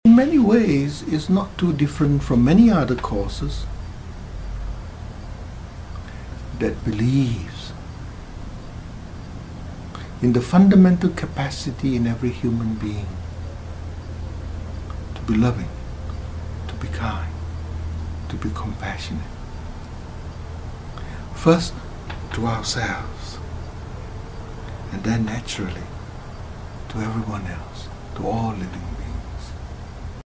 in many ways is not too different from many other courses that believes in the fundamental capacity in every human being to be loving, to be kind, to be compassionate. First to ourselves, and then naturally to everyone else, to all living beings.